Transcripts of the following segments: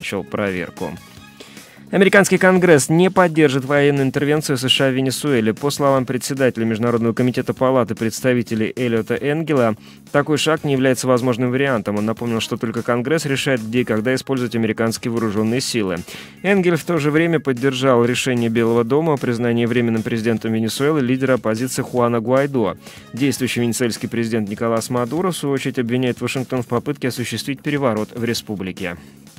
начал проверку. Американский Конгресс не поддержит военную интервенцию США в Венесуэле. По словам председателя Международного комитета Палаты представителей Эллиота Энгела, такой шаг не является возможным вариантом. Он напомнил, что только Конгресс решает, где и когда использовать американские вооруженные силы. Энгель в то же время поддержал решение Белого дома о признании временным президентом Венесуэлы лидера оппозиции Хуана Гуайдо. Действующий венесуэльский президент Николас Мадуро, в свою очередь, обвиняет Вашингтон в попытке осуществить переворот в республике.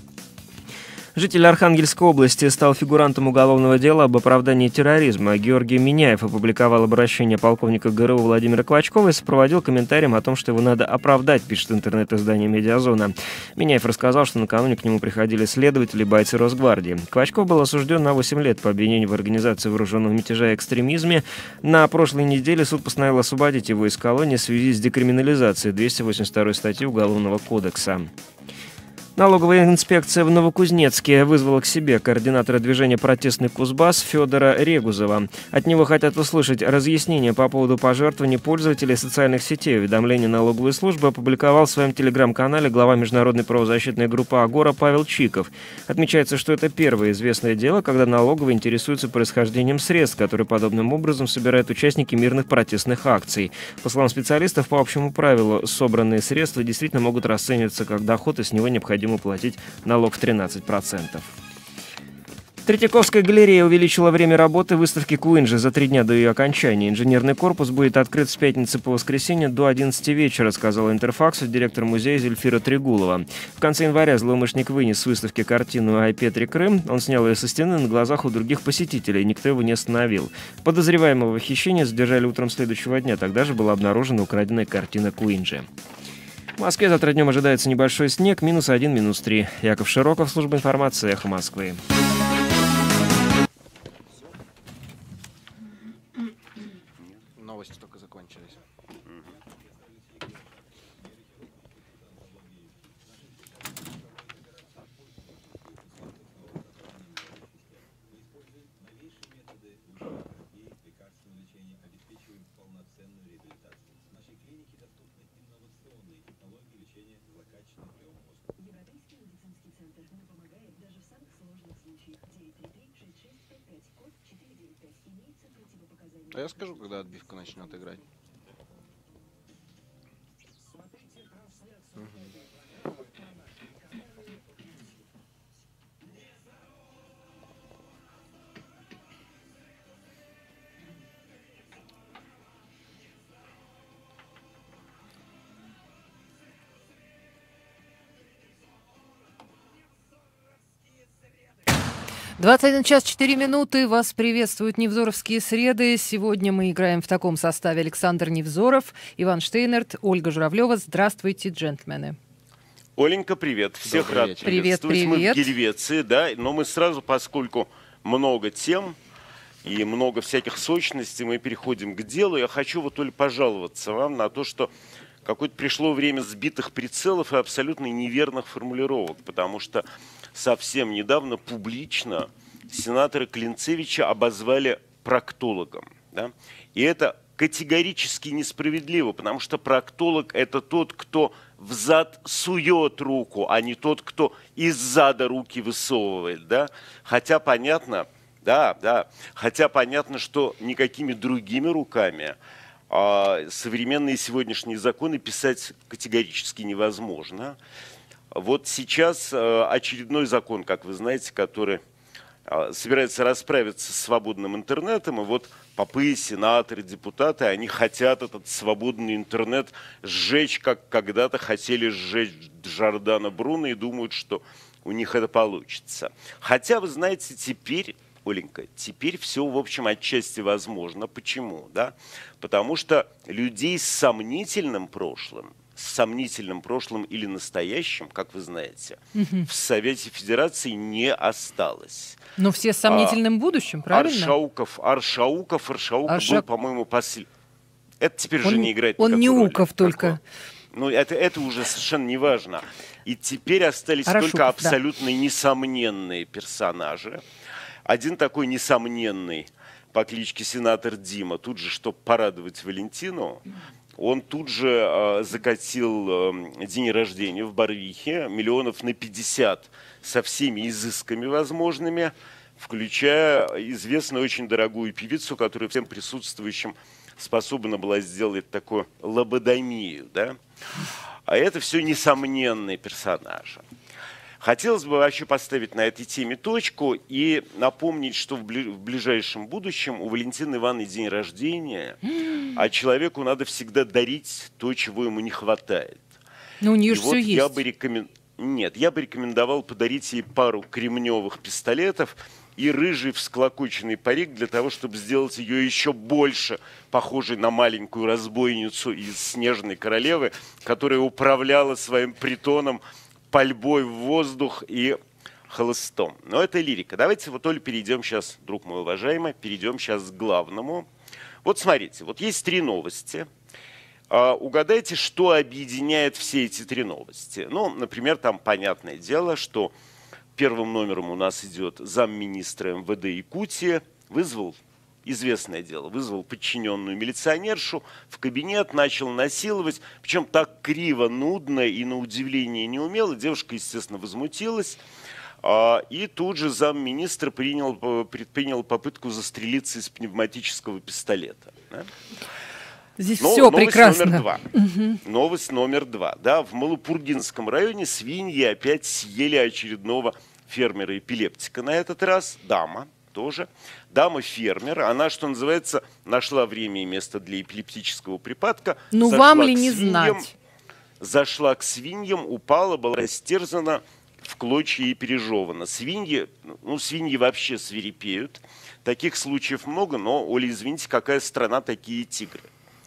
Житель Архангельской области стал фигурантом уголовного дела об оправдании терроризма. Георгий Миняев опубликовал обращение полковника ГРУ Владимира Клочкова и сопроводил комментарием о том, что его надо оправдать, пишет интернет-издание «Медиазона». Миняев рассказал, что накануне к нему приходили следователи и бойцы Росгвардии. Клочков был осужден на 8 лет по обвинению в организации вооруженного мятежа и экстремизме. На прошлой неделе суд постановил освободить его из колонии в связи с декриминализацией 282 статьи Уголовного кодекса. Налоговая инспекция в Новокузнецке вызвала к себе координатора движения «Протестный Кузбасс» Федора Регузова. От него хотят услышать разъяснения по поводу пожертвований пользователей социальных сетей. Уведомление налоговой службы опубликовал в своем телеграм-канале глава международной правозащитной группы «Агора» Павел Чиков. Отмечается, что это первое известное дело, когда налоговые интересуются происхождением средств, которые подобным образом собирают участники мирных протестных акций. По словам специалистов, по общему правилу, собранные средства действительно могут расцениваться как доход, и с него необходимо платить налог в 13%. Третьяковская галерея увеличила время работы выставки Куинджи за 3 дня до ее окончания. Инженерный корпус будет открыт с пятницы по воскресенье до 11 вечера, сказала Интерфаксу директор музея Зельфира Трегулова. В конце января злоумышленник вынес с выставки картину «Айпетри Крым». Он снял ее со стены на глазах у других посетителей, никто его не остановил. Подозреваемого в хищении задержали утром следующего дня. Тогда же была обнаружена украденная картина Куинджи. В Москве завтра днем ожидается небольшой снег, -1, -3. Яков Широков, служба информации, Эхо Москвы. Новости только закончились. А я скажу, когда отбивка начнет играть. «21 час 4 минуты». Вас приветствуют «Невзоровские среды». Сегодня мы играем в таком составе: Александр Невзоров, Иван Штейнерт, Ольга Журавлева. Здравствуйте, джентльмены. Оленька, привет. Всех рад приветствовать. Привет. Мы в Гельвеции, да, но мы сразу, поскольку много тем и много всяких сочностей, мы переходим к делу. Я хочу вот только пожаловаться вам на то, что какое-то пришло время сбитых прицелов и абсолютно неверных формулировок, потому что совсем недавно публично сенатора Клинцевича обозвали проктологом. Да? И это категорически несправедливо, потому что проктолог – это тот, кто взад сует руку, а не тот, кто из зада руки высовывает. Да? Хотя понятно, хотя понятно, что никакими другими руками современные сегодняшние законы писать категорически невозможно. Вот сейчас очередной закон, как вы знаете, который собирается расправиться с свободным интернетом, и вот попы, сенаторы, депутаты, они хотят этот свободный интернет сжечь, как когда-то хотели сжечь Джордано Бруно, и думают, что у них это получится. Хотя, вы знаете, теперь, Оленька, теперь все, в общем, отчасти возможно. Почему? Да? Потому что людей с сомнительным прошлым или настоящим, как вы знаете, в Совете Федерации не осталось. Но все с сомнительным будущим, правильно? Аршауков был, по-моему, последний. Это теперь уже не играет никакой роли. Он не Уков только. Ну, это уже совершенно не важно. И теперь остались только абсолютно несомненные персонажи. Один такой несомненный по кличке сенатор Дима, тут же, чтобы порадовать Валентину, Он тут же закатил день рождения в Барвихе, миллионов на 50 со всеми изысками возможными, включая известную очень дорогую певицу, которая всем присутствующим способна была сделать такую лободомию. Да? А это все несомненные персонажи. Хотелось бы вообще поставить на этой теме точку и напомнить, что в ближайшем будущем у Валентины Ивановны день рождения, а человеку надо всегда дарить то, чего ему не хватает. Но у нее же вот все есть. Нет, я бы рекомендовал подарить ей пару кремневых пистолетов и рыжий всклокоченный парик для того, чтобы сделать ее еще больше похожей на маленькую разбойницу из «Снежной королевы», которая управляла своим притоном пальбой в воздух и хлыстом. Но это лирика. Давайте вот, Оля, перейдем сейчас, друг мой уважаемый, перейдем сейчас к главному. Вот смотрите, вот есть 3 новости. Угадайте, что объединяет все эти 3 новости. Ну, например, там понятное дело, что первым номером у нас идет замминистра МВД Якутии, известное дело, вызвал подчиненную милиционершу в кабинет, начал насиловать, причем так криво, нудно и на удивление неумело. Девушка, естественно, возмутилась. И тут же замминистра предпринял попытку застрелиться из пневматического пистолета. Да? Здесь все прекрасно. Новость номер 2. Да, в Малопургинском районе свиньи опять съели очередного фермера-эпилептика. На этот раз дама тоже. Дама-фермер, она, что называется, нашла время и место для эпилептического припадка. Ну, вам ли не знать? Зашла к свиньям, упала, была растерзана в клочья и пережевана. Свиньи вообще свирепеют. Таких случаев много, но, Оля, извините, какая страна, такие тигры.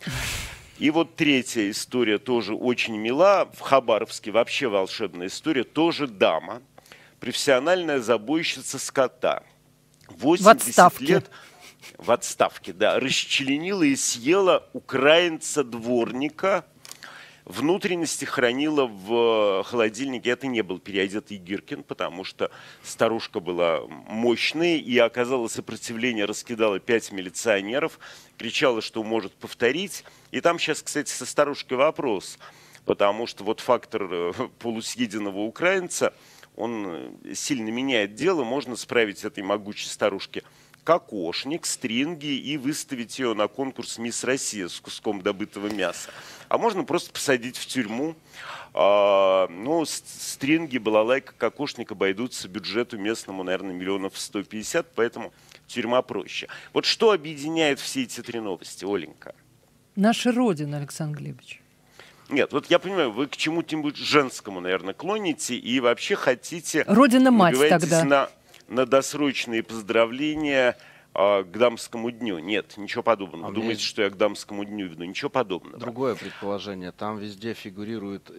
И вот 3-я история тоже очень мила. В Хабаровске вообще волшебная история. Тоже дама, профессиональная забойщица скота. 80 лет в отставке, да, расчленила и съела украинца-дворника. Внутренности хранила в холодильнике. Это не был переодетый Гиркин, потому что старушка была мощная и оказала сопротивление, раскидала 5 милиционеров, кричала, что может повторить. И там сейчас, кстати, со старушкой вопрос, потому что вот фактор полусъеденного украинца, он сильно меняет дело. Можно справить этой могучей старушке кокошник, стринги и выставить ее на конкурс «Мисс Россия» с куском добытого мяса. А можно просто посадить в тюрьму. Но стринги, балалайка, кокошник обойдутся бюджету местному, наверное, 150 000, поэтому тюрьма проще. Вот что объединяет все эти 3 новости, Оленька? Наша Родина, Александр Глебович. Нет, вот я понимаю, вы к чему-нибудь женскому, наверное, клоните и вообще хотите... Родина-мать тогда. На досрочные поздравления к Дамскому дню. Нет, ничего подобного. Думаете, что я к Дамскому дню веду? Ничего подобного. Другое предположение. Там везде фигурируют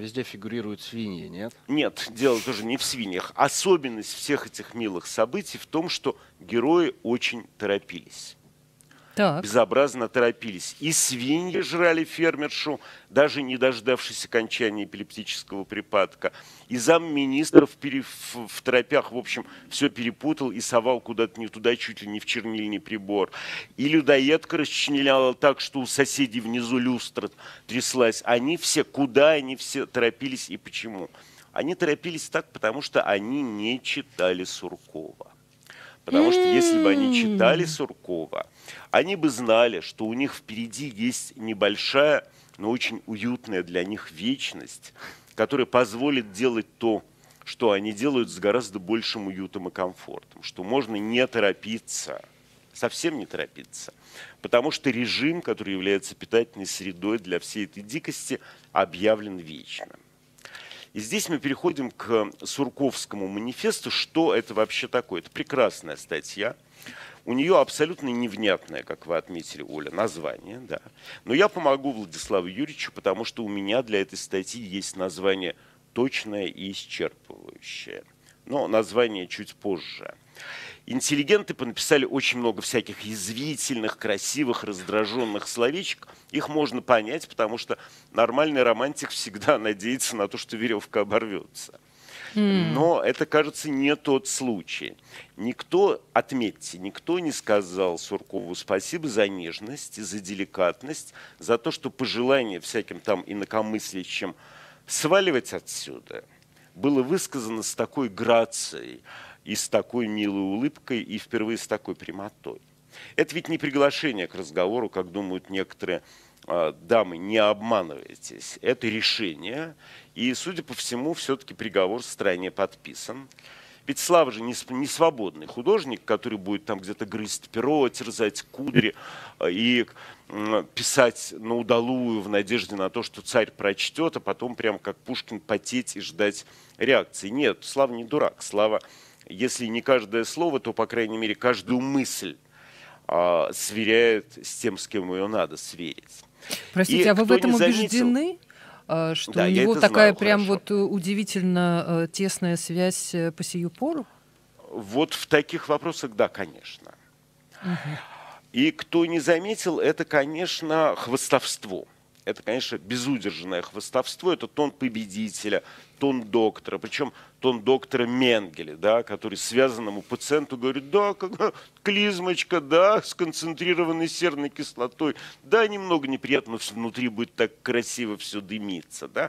свиньи, нет? Нет, дело тоже не в свиньях. Особенность всех этих милых событий в том, что герои очень торопились. Так. Безобразно торопились. И свиньи жрали фермершу, даже не дождавшись окончания эпилептического припадка. И замминистров в торопях, в общем, все перепутал и совал куда-то не туда, чуть ли не в чернильный прибор. И людоедка расчленяла так, что у соседей внизу люстра тряслась. Куда они все торопились и почему? Они торопились так, потому что они не читали Суркова. Потому что если бы они читали Суркова, они бы знали, что у них впереди есть небольшая, но очень уютная для них вечность, которая позволит делать то, что они делают с гораздо большим уютом и комфортом. Что можно не торопиться, совсем не торопиться. Потому что режим, который является питательной средой для всей этой дикости, объявлен вечным. И здесь мы переходим к Сурковскому манифесту. Что это вообще такое? Это прекрасная статья. У нее абсолютно невнятное, как вы отметили, Оля, название. Да. Но я помогу Владиславу Юрьевичу, потому что у меня для этой статьи есть название точное и исчерпывающее. Но название чуть позже. Интеллигенты понаписали очень много всяких язвительных, красивых, раздраженных словечек. Их можно понять, потому что нормальный романтик всегда надеется на то, что веревка оборвется. Но это, кажется, не тот случай. Никто, отметьте, никто не сказал Суркову спасибо за нежность, за деликатность, за то, что пожелание всяким там инакомыслящим сваливать отсюда было высказано с такой грацией и с такой милой улыбкой, и впервые с такой прямотой. Это ведь не приглашение к разговору, как думают некоторые дамы, не обманывайтесь. Это решение, и, судя по всему, все-таки приговор в стране подписан. Ведь Слава же не свободный художник, который будет там где-то грызть перо, терзать кудри и писать на удалую в надежде на то, что царь прочтет, а потом прям как Пушкин потеть и ждать реакции. Нет, Слава не дурак. Слава, если не каждое слово, то, по крайней мере, каждую мысль сверяет с тем, с кем ее надо сверить. Простите, И а вы в этом заметил, убеждены? Что да, у я него это такая знаю прям хорошо. вот удивительно тесная связь по сию пору? Вот в таких вопросах, да, конечно. И кто не заметил, это, конечно, хвастовство. Это, конечно, безудержное хвастовство. Это тон победителя, тон доктора. Причем тон доктора Менгеля, да, который связанному пациенту говорит: да, клизмочка, да, с концентрированной серной кислотой. Да, немного неприятно, внутри будет так красиво все дымиться. Да.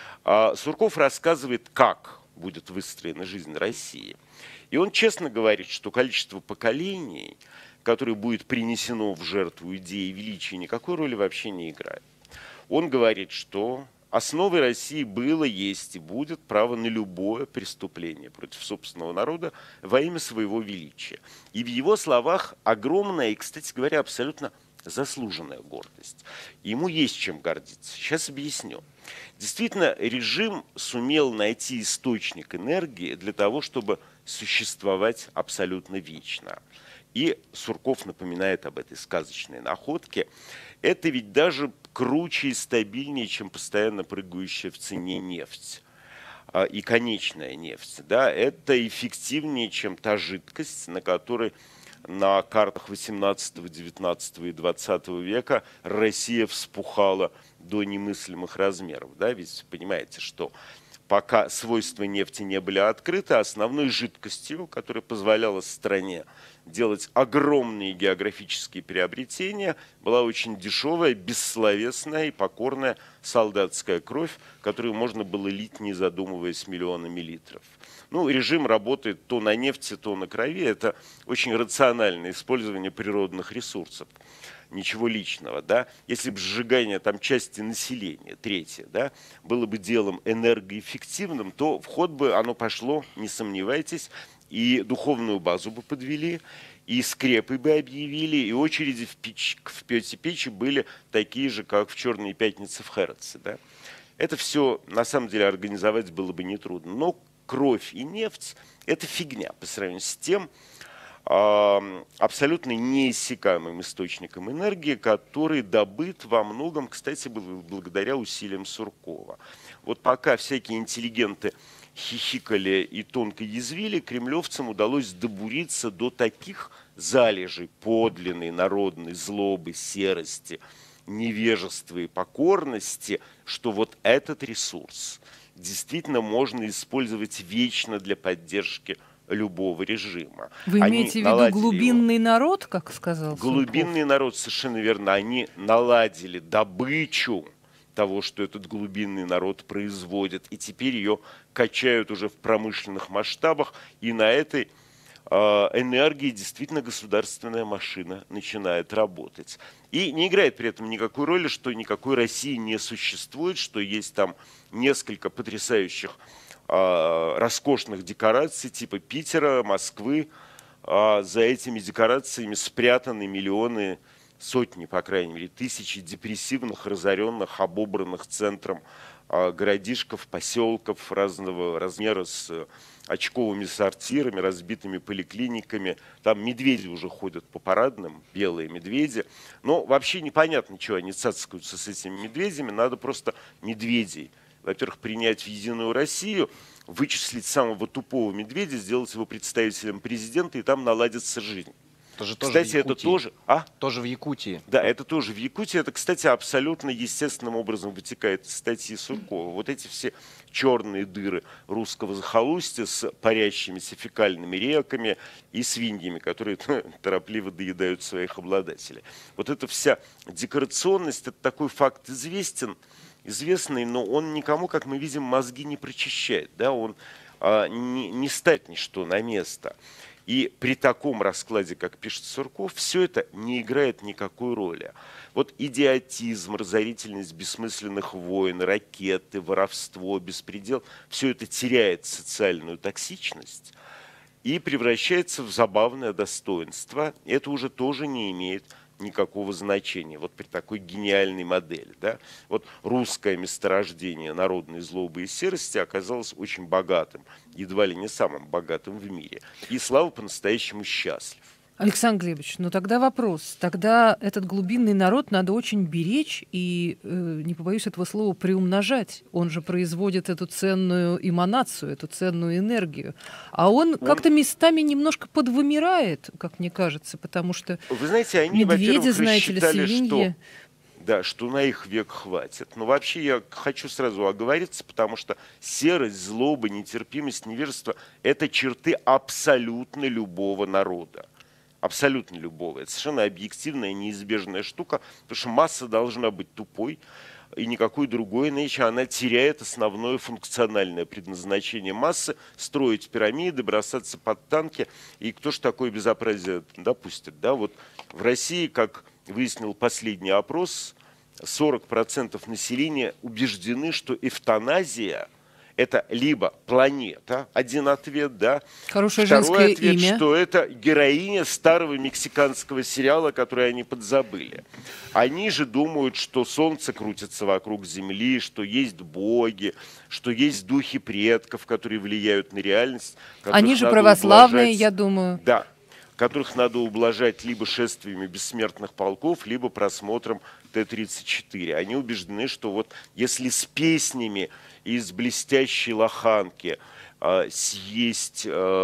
А Сурков рассказывает, как будет выстроена жизнь России. И он честно говорит, что количество поколений, которое будет принесено в жертву идеи величия, никакой роли вообще не играет. Он говорит, что основой России было, есть и будет право на любое преступление против собственного народа во имя своего величия. И в его словах огромная и, кстати говоря, абсолютно заслуженная гордость. Ему есть чем гордиться. Сейчас объясню. Действительно, режим сумел найти источник энергии для того, чтобы существовать абсолютно вечно. И Сурков напоминает об этой сказочной находке. Это ведь даже круче и стабильнее, чем постоянно прыгающая в цене нефть и конечная нефть. Да? Это эффективнее, чем та жидкость, на которой на картах 18, 19 и 20 века Россия вспухала до немыслимых размеров. Да? Ведь понимаете, что пока свойства нефти не были открыты, основной жидкостью, которая позволяла стране делать огромные географические приобретения, была очень дешевая, бессловесная и покорная солдатская кровь, которую можно было лить, не задумываясь, миллионами литров. Ну, режим работает то на нефти, то на крови. Это очень рациональное использование природных ресурсов. Ничего личного, да. Если бы сжигание там части населения, третье, да, было бы делом энергоэффективным, то в ход бы оно пошло, не сомневайтесь, и духовную базу бы подвели, и скрепы бы объявили, и очереди в печи были такие же, как в «Черные пятницы» в Хэрротсе, да. Это все, на самом деле, организовать было бы нетрудно. Но кровь и нефть – это фигня по сравнению с тем, абсолютно неиссякаемым источником энергии, который добыт во многом, кстати, благодаря усилиям Суркова. Вот пока всякие интеллигенты хихикали и тонко язвили, кремлевцам удалось добуриться до таких залежей подлинной народной злобы, серости, невежества и покорности, что вот этот ресурс действительно можно использовать вечно для поддержки любого режима. Вы имеете в виду глубинный народ, как сказал Сурков? Глубинный народ, совершенно верно. Они наладили добычу того, что этот глубинный народ производит, и теперь ее качают уже в промышленных масштабах, и на этой энергии действительно государственная машина начинает работать. И не играет при этом никакой роли, что никакой России не существует, что есть там несколько потрясающих роскошных декораций типа Питера, Москвы. За этими декорациями спрятаны миллионы, сотни, по крайней мере, тысячи депрессивных, разоренных, обобранных центром городишков, поселков разного размера с очковыми сортирами, разбитыми поликлиниками. Там медведи уже ходят по парадным, белые медведи. Но вообще непонятно, чего они цацкаются с этими медведями. Надо просто медведей, во-первых, принять в Единую Россию, вычислить самого тупого медведя, сделать его представителем президента, и там наладится жизнь. Тоже Кстати, это тоже... Тоже в Якутии. Да, это тоже в Якутии. Это, кстати, абсолютно естественным образом вытекает из статьи Суркова. Вот эти все черные дыры русского захолустья с парящимися фекальными реками и свиньями, которые торопливо доедают своих обладателей. Вот эта вся декорационность, это такой факт известный, но он никому, как мы видим, мозги не прочищает. Да? Он не ставит ничто на место. И при таком раскладе, как пишет Сурков, все это не играет никакой роли. Вот идиотизм, разорительность бессмысленных войн, ракеты, воровство, беспредел, все это теряет социальную токсичность и превращается в забавное достоинство. Это уже тоже не имеет никакого значения. Вот при такой гениальной модели. Да? Вот русское месторождение народной злобы и серости оказалось очень богатым, едва ли не самым богатым в мире. И Слава по-настоящему счастлив. Александр Глебович, ну тогда вопрос. Тогда этот глубинный народ надо очень беречь и, не побоюсь этого слова, приумножать. Он же производит эту ценную эманацию, эту ценную энергию. А он как-то местами немножко подвымирает, как мне кажется, потому что вы знаете, они, медведи, знаете ли, рассчитали, свиньи... что на их век хватит. Но вообще я хочу сразу оговориться, потому что серость, злоба, нетерпимость, невежество – это черты абсолютно любого народа. Абсолютно любого. Это совершенно объективная, неизбежная штука, потому что масса должна быть тупой, и никакой другой, иначе она теряет основное функциональное предназначение массы – строить пирамиды, бросаться под танки. И кто ж такое безобразие допустит? Да? Вот в России, как выяснил последний опрос, 40% населения убеждены, что эвтаназия – это либо планета, один ответ, да. Хорошее Второй женское ответ, имя. что это героиня старого мексиканского сериала, который они подзабыли. Они же думают, что Солнце крутится вокруг Земли, что есть боги, что есть духи предков, которые влияют на реальность. Они же православные, я думаю. Да, которых надо ублажать либо шествиями бессмертных полков, либо просмотром Т-34. Они убеждены, что вот если с песнями из блестящей лоханки съесть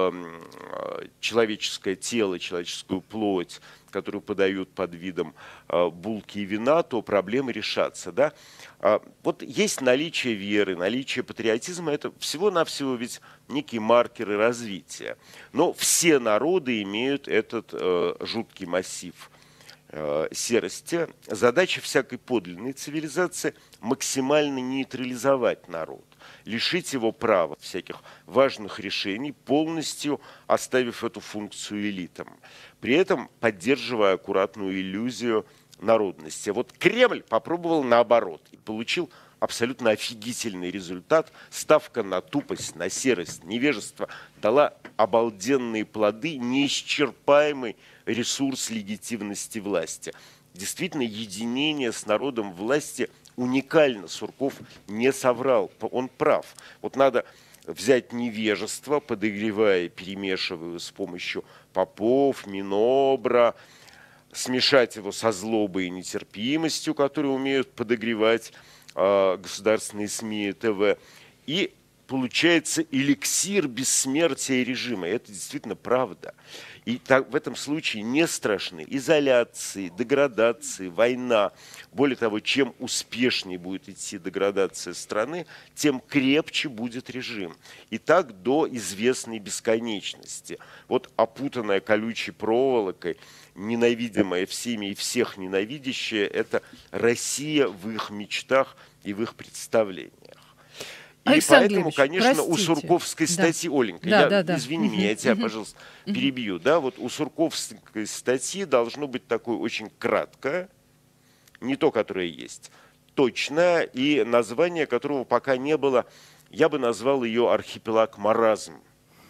человеческое тело, человеческую плоть, которую подают под видом булки и вина, то проблемы решатся. Да? Вот есть наличие веры, наличие патриотизма, это всего-навсего ведь некие маркеры развития. Но все народы имеют этот жуткий массив серости. Задача всякой подлинной цивилизации – максимально нейтрализовать народ, лишить его права всяких важных решений, полностью оставив эту функцию элитам, при этом поддерживая аккуратную иллюзию народности. Вот Кремль попробовал наоборот и получил абсолютно офигительный результат. Ставка на тупость, на серость, невежество дала обалденные плоды, неисчерпаемый ресурс легитимности власти. Действительно, единение с народом власти уникально. Сурков не соврал, он прав. Вот надо взять невежество, подогревая, перемешивая с помощью попов, Минобра, смешать его со злобой и нетерпимостью, которые умеют подогревать государственные СМИ и ТВ, и получается эликсир бессмертия режима. И это действительно правда. И так, в этом случае не страшны изоляции, деградации, война. Более того, чем успешнее будет идти деградация страны, тем крепче будет режим. И так до известной бесконечности. Вот опутанная колючей проволокой, ненавидимая всеми и всех ненавидящая, это Россия в их мечтах и в их представлениях. И Александр поэтому, Глебович, конечно, простите. у Сурковской статьи, Оленька, извини меня, я тебя, пожалуйста, перебью, да, вот у Сурковской статьи должно быть такое очень краткое, не то, которое есть, точное, и название которого пока не было, я бы назвал ее «Архипелаг маразм».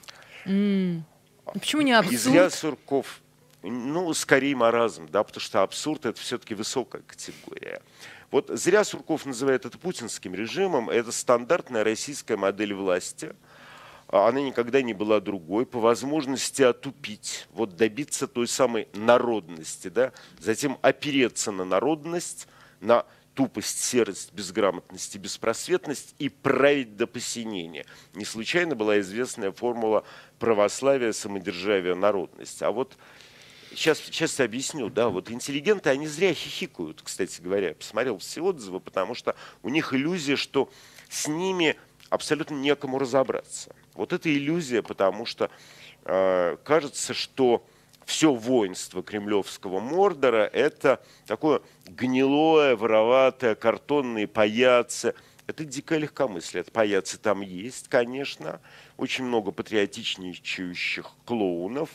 Почему не абсурд? И зря Сурков, скорее маразм, да, потому что абсурд – это все-таки высокая категория. Вот зря Сурков называет это путинским режимом. Это стандартная российская модель власти. Она никогда не была другой. По возможности отупить, вот добиться той самой народности, да? Затем опереться на народность, на тупость, серость, безграмотность и беспросветность и править до посинения. Не случайно была известная формула православия, самодержавия, народность. А вот сейчас объясню, да, вот интеллигенты, они зря хихикают, кстати говоря. Я посмотрел все отзывы, потому что у них иллюзия, что с ними абсолютно некому разобраться. Вот это иллюзия, потому что кажется, что все воинство кремлевского Мордора – это такое гнилое, вороватое, картонные паяцы. Это дикое легкомыслие. Это паяцы там есть, конечно. Очень много патриотичничающих клоунов.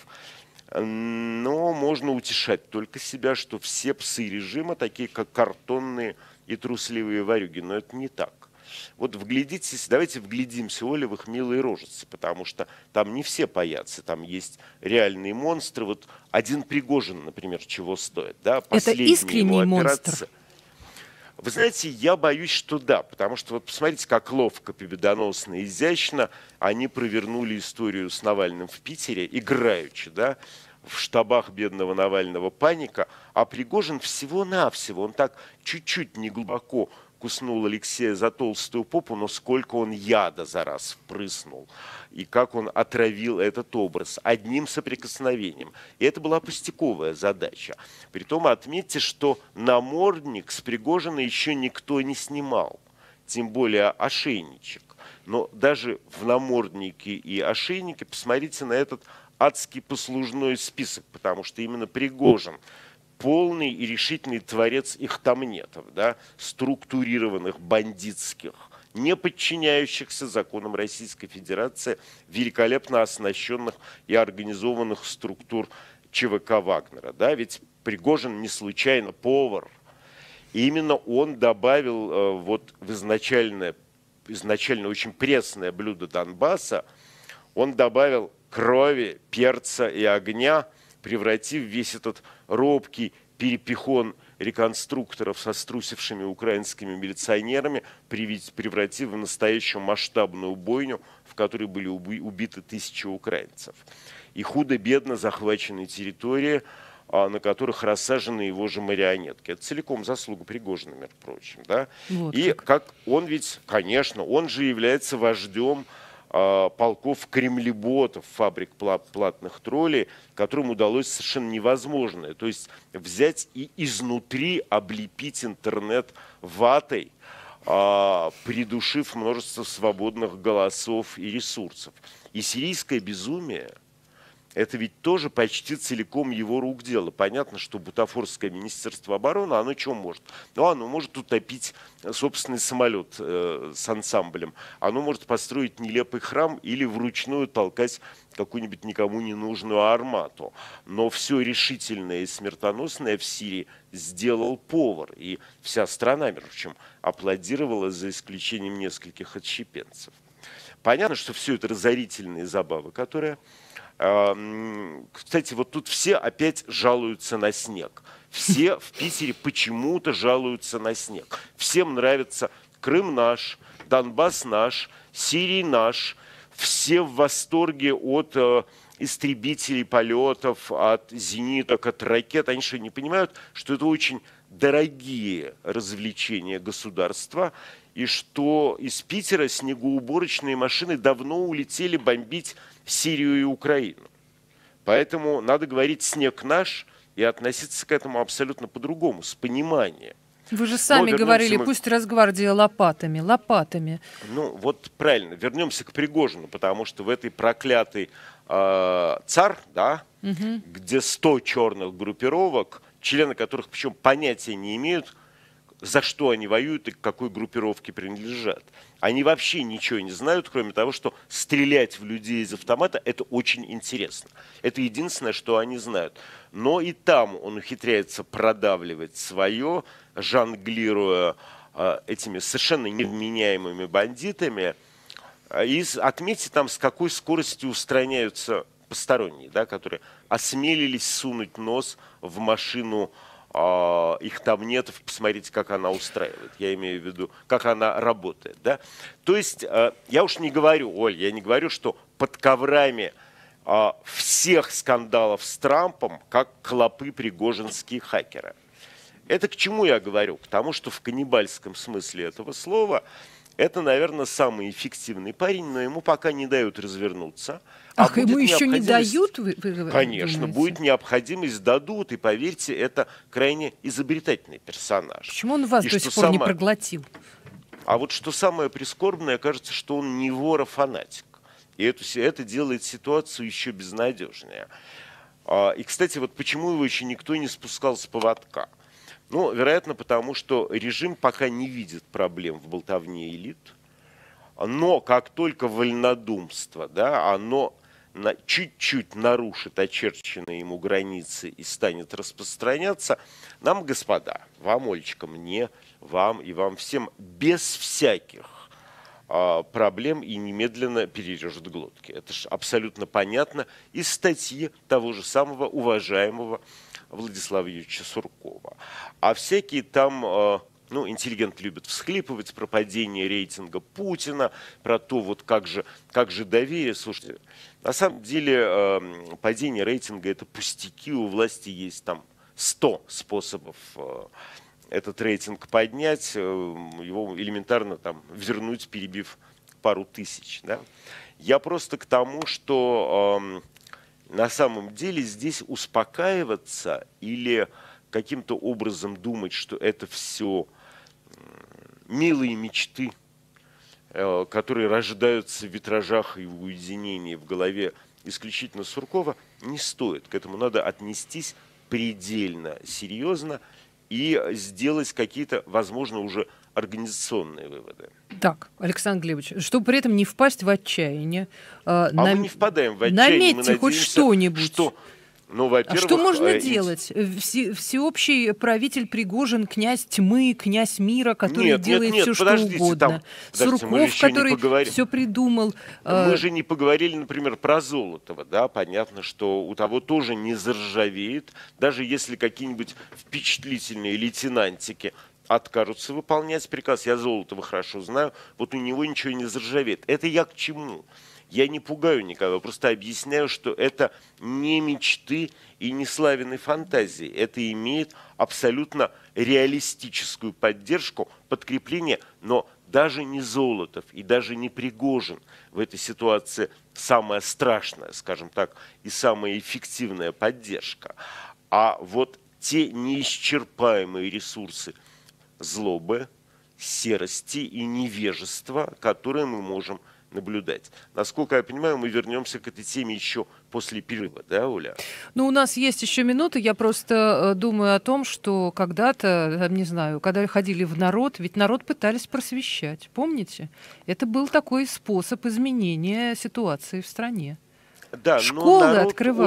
Но можно утешать только себя, что все псы режима такие, как картонные и трусливые ворюги. Но это не так. Вот вглядитесь, давайте вглядимся, Оля, в их милые рожицы, потому что там не все паяцы, там есть реальные монстры. Вот один Пригожин, например, чего стоит. Да? Это искренний монстр. Вы знаете, я боюсь, что да, потому что вот посмотрите, как ловко, победоносно, изящно они провернули историю с Навальным в Питере, играючи, да, в штабах бедного Навального паника, а Пригожин всего-навсего, он так чуть-чуть неглубоко куснул Алексея за толстую попу, но сколько он яда за раз впрыснул. И как он отравил этот образ одним соприкосновением. И это была пустяковая задача. Притом отметьте, что намордник с Пригожина еще никто не снимал. Тем более ошейничек. Но даже в наморднике и ошейнике посмотрите на этот адский послужной список, потому что именно Пригожин полный и решительный творец ихтамнетов, да, структурированных, бандитских, не подчиняющихся законам Российской Федерации, великолепно оснащенных и организованных структур ЧВК Вагнера. Да? Ведь Пригожин не случайно повар. И именно он добавил вот в изначально очень пресное блюдо Донбасса, он добавил крови, перца и огня, превратив весь этот робкий перепихон реконструкторов со струсившими украинскими милиционерами, превратив в настоящую масштабную бойню, в которой были убиты тысячи украинцев. И худо-бедно захваченные территории, на которых рассажены его же марионетки. Это целиком заслуга Пригожина, между прочим. Да? Вот и как он ведь, конечно, он же является вождем полков кремлеботов, фабрик платных троллей, которым удалось совершенно невозможное. То есть взять и изнутри облепить интернет ватой, придушив множество свободных голосов и ресурсов. И сирийское безумие – это ведь тоже почти целиком его рук дело. Понятно, что бутафорское министерство обороны, оно что может? Ну, оно может утопить собственный самолет с ансамблем. Оно может построить нелепый храм или вручную толкать какую-нибудь никому не нужную армату. Но все решительное и смертоносное в Сирии сделал повар. И вся страна, между прочим, аплодировала, за исключением нескольких отщепенцев. Понятно, что все это разорительные забавы, которые... Кстати, вот тут все опять жалуются на снег. Все в Питере почему-то жалуются на снег. Всем нравится Крым наш, Донбасс наш, Сирия наш. Все в восторге от истребителей полетов, от зениток, от ракет. Они что, не понимают, что это очень дорогие развлечения государства, и что из Питера снегоуборочные машины давно улетели бомбить Сирию и Украину. Поэтому надо говорить «снег наш» и относиться к этому абсолютно по-другому, с пониманием. Вы же сами говорили, пусть Росгвардия лопатами, лопатами. Ну, вот правильно, вернемся к Пригожину, потому что в этой проклятой ЦАР, да, где 100 черных группировок, члены которых причем понятия не имеют, за что они воюют и к какой группировке принадлежат. Они вообще ничего не знают, кроме того, что стрелять в людей из автомата – это очень интересно. Это единственное, что они знают. Но и там он ухитряется продавливать свое, жонглируя этими совершенно невменяемыми бандитами. И отметьте там, с какой скоростью устраняются посторонние, да, которые осмелились сунуть нос в машину ихтамнетов, посмотрите, как она устраивает. Я имею в виду, как она работает. Да? То есть, я уж не говорю, Оль, я не говорю, что под коврами всех скандалов с Трампом, как клопы пригожинские хакеры. Это к чему я говорю? К тому, что в каннибальском смысле этого слова Это, наверное, самый эффективный парень, но ему пока не дают развернуться. Ах, ему еще не дают? Конечно, думаете? будет необходимость, дадут. И поверьте, это крайне изобретательный персонаж. Почему он вас И до что сих пор не самое- проглотил? А вот что самое прискорбное, кажется, что он не вор, а фанатик. И это делает ситуацию еще безнадежнее. И, кстати, вот почему его еще никто не спускал с поводка? Ну, вероятно, потому что режим пока не видит проблем в болтовне элит. Но как только вольнодумство, да, оно чуть-чуть нарушит очерченные ему границы и станет распространяться, нам, господа, вам, Олечка, мне, вам и вам всем, без всяких проблем и немедленно перережет глотки. Это же абсолютно понятно из статьи того же самого уважаемого Владислава Юрьевича Суркова. А всякие там... Ну, интеллигенты любят всхлипывать про падение рейтинга Путина, про то, вот как же доверие. Слушайте, на самом деле падение рейтинга – это пустяки, у власти есть там 100 способов этот рейтинг поднять, его элементарно там вернуть, перебив пару тысяч. Да? Я просто к тому, что на самом деле здесь успокаиваться или каким-то образом думать, что это все милые мечты, которые рождаются в витражах и в уединении в голове исключительно Суркова, не стоит. К этому надо отнестись предельно серьезно и сделать какие-то, возможно, уже организационные выводы. Так, Александр Глебович, чтобы при этом не впасть в отчаяние, мы не впадаем в отчаяние. наметьте хоть что-нибудь. Ну, во-первых, что можно делать? Всеобщий правитель Пригожин, князь тьмы, князь мира, который делает все, что угодно. Сурков, который все придумал. Мы же не поговорили, например, про Золотова. Да? Понятно, что у того тоже не заржавеет. Даже если какие-нибудь впечатлительные лейтенантики откажутся выполнять приказ, я Золотова хорошо знаю, вот у него ничего не заржавеет. Это я к чему? Я не пугаю никого, просто объясняю, что это не мечты и не славяной фантазии. Это имеет абсолютно реалистическую поддержку, подкрепление, но даже не Золотов и даже не Пригожин в этой ситуации самая страшная, скажем так, и самая эффективная поддержка. А вот те неисчерпаемые ресурсы злобы, серости и невежества, которые мы можем наблюдать. Насколько я понимаю, мы вернемся к этой теме еще после перерыва, да, Оля? Ну, у нас есть еще минуты. Я просто думаю о том, что когда-то, не знаю, когда ходили в народ, ведь народ пытались просвещать. Помните? Это был такой способ изменения ситуации в стране. Да, школы но народ открывали.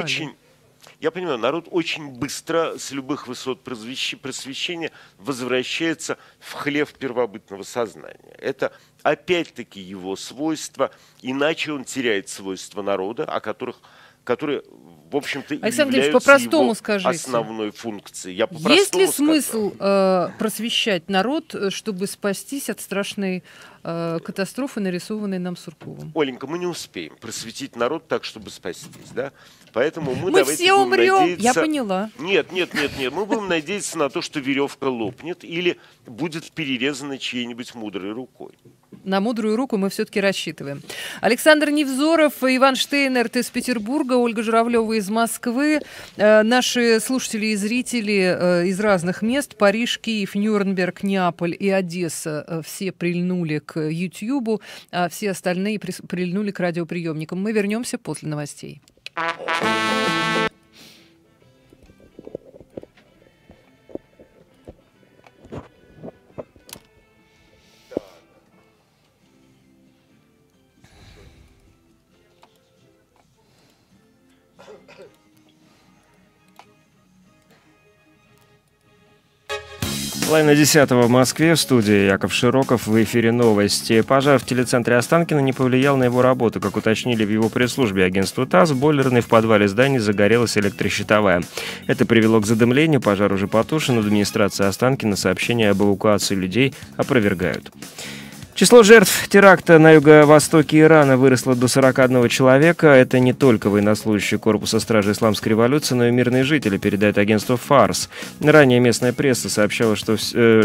Я понимаю, народ очень быстро с любых высот просвещения возвращается в хлев первобытного сознания. Это опять-таки его свойства, иначе он теряет свойства народа, которые, в общем-то, и являются его основной функцией. Есть ли смысл просвещать народ, чтобы спастись от страшной катастрофы, нарисованной нам Сурковым? Оленька, мы не успеем просветить народ так, чтобы спастись, да? Поэтому мы все умрем. Надеяться... Я поняла. Нет. Мы будем надеяться на то, что веревка лопнет или будет перерезана чьей-нибудь мудрой рукой. На мудрую руку мы все-таки рассчитываем. Александр Невзоров, Иван Штейнерт из Петербурга, Ольга Журавлева из Москвы. Наши слушатели и зрители из разных мест. Париж, Киев, Нюрнберг, Неаполь и Одесса все прильнули к Ютьюбу, а все остальные прильнули к радиоприемникам. Мы вернемся после новостей. Половина 10 в Москве, в студии Яков Широков, в эфире новости. Пожар в телецентре Останкино не повлиял на его работу. Как уточнили в его пресс-службе агентства ТАСС, бойлерной в подвале здания загорелась электрощитовая. Это привело к задымлению, пожар уже потушен. Администрация Останкино сообщение об эвакуации людей опровергают. Число жертв теракта на юго-востоке Ирана выросло до 41 человека. Это не только военнослужащие корпуса стражи исламской революции, но и мирные жители, передает агентство ФАРС. Ранее местная пресса сообщала, что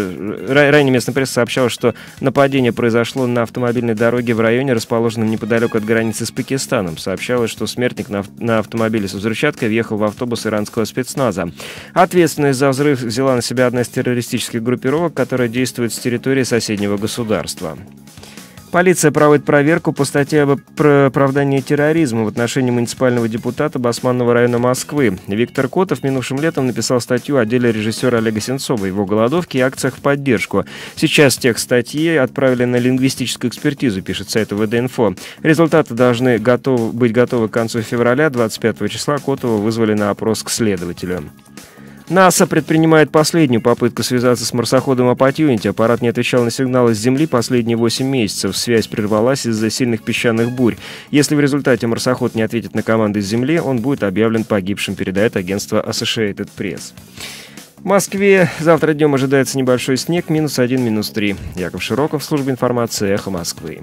нападение произошло на автомобильной дороге в районе, расположенном неподалеку от границы с Пакистаном. Сообщалось, что смертник на автомобиле со взрывчаткой въехал в автобус иранского спецназа. Ответственность за взрыв взяла на себя одна из террористических группировок, которая действует с территории соседнего государства. Полиция проводит проверку по статье об оправдании терроризма в отношении муниципального депутата Басманного района Москвы. Виктор Котов минувшим летом написал статью о деле режиссера Олега Сенцова, его голодовке и акциях в поддержку. Сейчас текст статьи отправили на лингвистическую экспертизу, пишет сайт ВД-Инфо. Результаты должны быть готовы к концу февраля. 25 числа Котова вызвали на опрос к следователю. НАСА предпринимает последнюю попытку связаться с марсоходом Opportunity. Аппарат не отвечал на сигналы с Земли последние 8 месяцев. Связь прервалась из-за сильных песчаных бурь. Если в результате марсоход не ответит на команды с Земли, он будет объявлен погибшим, передает агентство Associated Press. В Москве завтра днем ожидается небольшой снег, -1, -3. Яков Широков, служба информации, Эхо Москвы.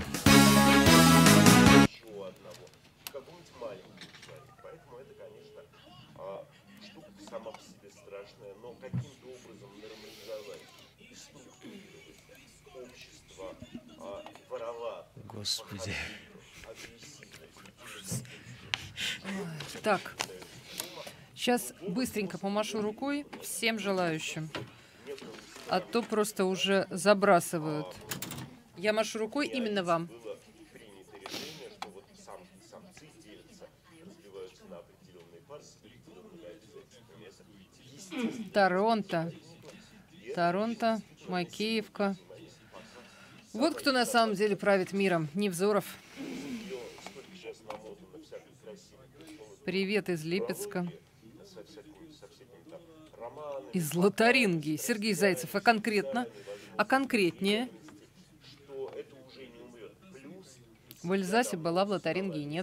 Господи. Так, сейчас быстренько помашу рукой всем желающим, а то просто уже забрасывают. Я машу рукой именно вам. Торонто, Макеевка. Вот кто на самом деле правит миром. Невзоров. Привет из Липецка. Из Лотарингии. Сергей Зайцев. А конкретно? А конкретнее? В Эльзасе была, в Лотарингии нет.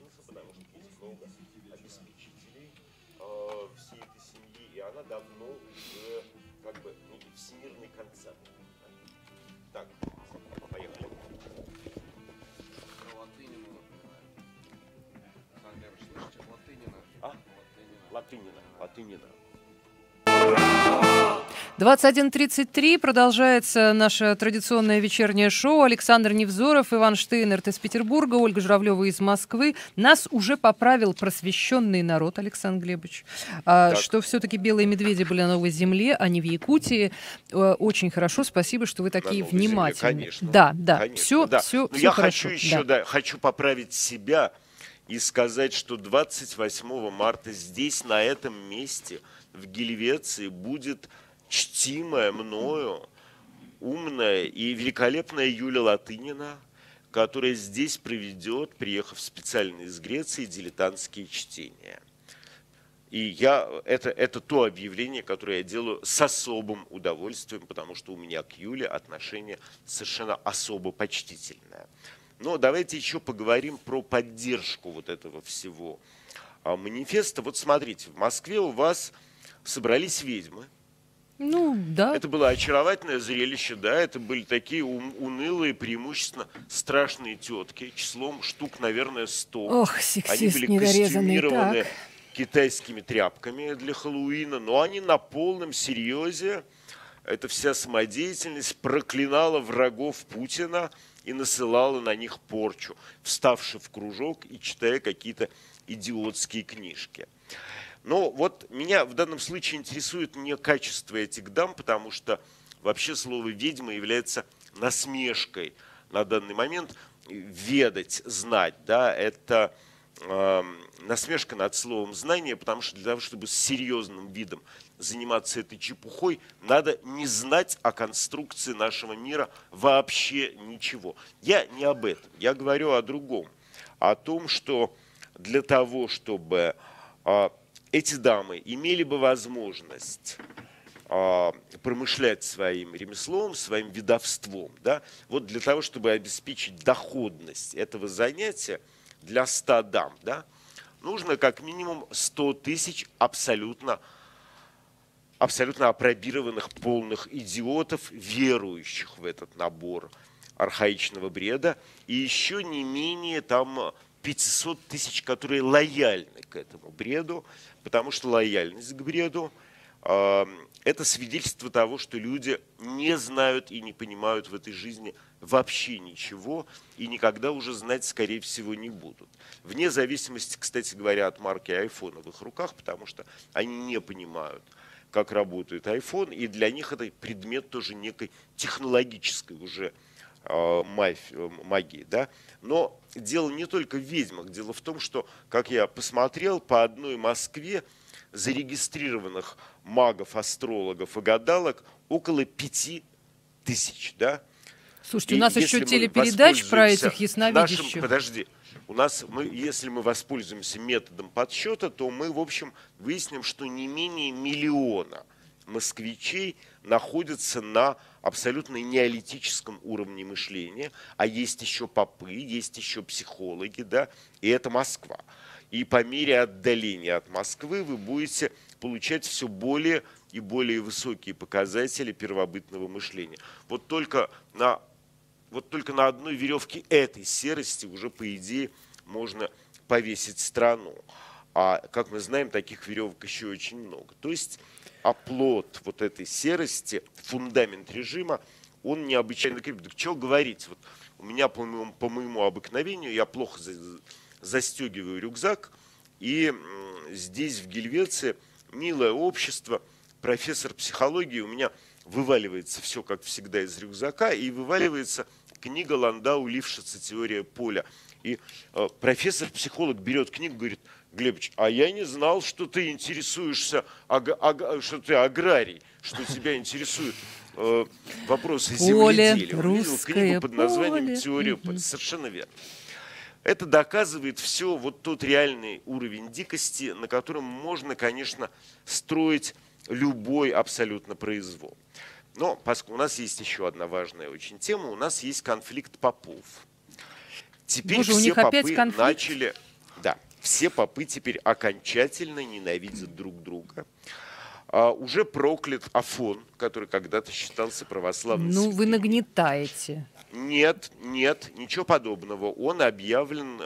Латынина. 21:33. Продолжается наше традиционное вечернее шоу. Александр Невзоров, Иван Штейнерт из Петербурга, Ольга Журавлева из Москвы. Нас уже поправил просвещенный народ, Александр Глебович, что все-таки белые медведи были на Новой Земле, а не в Якутии. Очень хорошо, спасибо, что вы такие внимательные. Конечно. Да, конечно, все да. все Я хорошо. хочу еще, хочу поправить себя и сказать, что 28 марта здесь, на этом месте, в Гельвеции, будет чтимая мною, умная и великолепная Юля Латынина, которая здесь проведет, приехав специально из Греции, дилетантские чтения. И это то объявление, которое я делаю с особым удовольствием, потому что у меня к Юле отношение совершенно особо почтительное. Но давайте еще поговорим про поддержку вот этого всего манифеста. Вот смотрите, в Москве у вас собрались ведьмы. Ну, да. Это было очаровательное зрелище, да, это были такие унылые, преимущественно страшные тетки, числом штук, наверное, 100. Ох, они сексист были недорезанный, костюмированы так. китайскими тряпками для Хэллоуина, но они на полном серьезе, эта вся самодеятельность проклинала врагов Путина и насылала на них порчу, вставши в кружок и читая какие-то идиотские книжки. Но вот меня в данном случае интересует не качество этих дам, потому что вообще слово «ведьма» является насмешкой на данный момент. Ведать, знать, да, это насмешка над словом «знание», потому что для того, чтобы с серьезным видом заниматься этой чепухой, надо не знать о конструкции нашего мира вообще ничего. Я не об этом, я говорю о другом, о том, что для того, чтобы эти дамы имели бы возможность промышлять своим ремеслом, своим ведовством, да, вот для того, чтобы обеспечить доходность этого занятия для 100 дам, да, нужно как минимум 100 тысяч абсолютно апробированных полных идиотов, верующих в этот набор архаичного бреда, и еще не менее там 500 тысяч, которые лояльны к этому бреду, потому что лояльность к бреду это свидетельство того, что люди не знают и не понимают в этой жизни вообще ничего и никогда уже знать, скорее всего, не будут. Вне зависимости, кстати говоря, от марки iPhone в их руках, потому что они не понимают, как работает iPhone, и для них это предмет тоже некой технологической уже магии. Да? Но дело не только в ведьмах. Дело в том, что, как я посмотрел, по одной Москве зарегистрированных магов, астрологов и гадалок около 5000. Да? Слушайте, у нас еще телепередач про этих ясновидящих. Подожди. Если мы воспользуемся методом подсчета, то мы, в общем, выясним, что не менее миллиона москвичей находятся на абсолютно неолитическом уровне мышления, а есть еще попы, есть еще психологи, да, и это Москва. И по мере отдаления от Москвы вы будете получать все более и более высокие показатели первобытного мышления. Вот только на одной веревке этой серости уже, по идее, можно повесить страну. А, как мы знаем, таких веревок еще очень много. То есть оплот вот этой серости, фундамент режима, он необычайно крепкий. Так чего говорить? Вот у меня по моему обыкновению, я плохо застегиваю рюкзак, и здесь, в Гельвеции, милое общество, профессор психологии, у меня вываливается все, как всегда, из рюкзака, и вываливается книга Ландау Лившица «Теория поля». И профессор-психолог берет книгу и говорит: Глебович, а я не знал, что ты интересуешься, что ты аграрий, что тебя интересуют вопросы земледелия. Он видел книгу под названием «Теория поля». Совершенно верно. Это доказывает все вот тот реальный уровень дикости, на котором можно, конечно, строить любой абсолютно произвол. Но поскольку у нас есть еще одна важная очень тема, у нас есть конфликт попов. Теперь Боже, все у них попы опять конфликт? начали... Да, все попы теперь окончательно ненавидят друг друга. Уже проклят Афон, который когда-то считался православным Ну, вы святыней. нагнетаете. Нет, ничего подобного. Он объявлен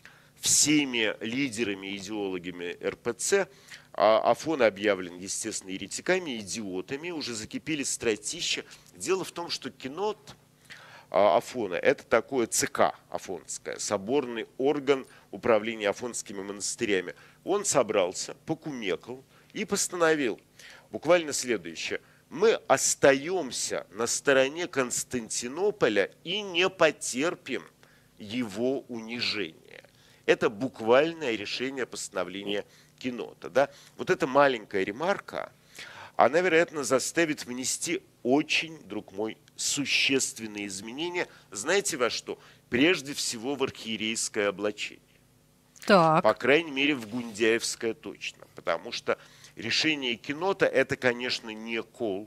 всеми лидерами, идеологами РПЦ. Афон объявлен, естественно, еретиками, идиотами. Уже закипели стратища. Дело в том, что Кинот Афона – это такое ЦК афонское, соборный орган управления афонскими монастырями. Он собрался, покумекал и постановил буквально следующее. Мы остаемся на стороне Константинополя и не потерпим его унижения. Это буквальное решение постановления Кинота. Да? Вот эта маленькая ремарка, она, вероятно, заставит внести очень, друг мой, существенные изменения. Знаете во что? Прежде всего в архиерейское облачение. Так. По крайней мере, в гундяевское точно. Потому что решение Кинота – это, конечно, не кол,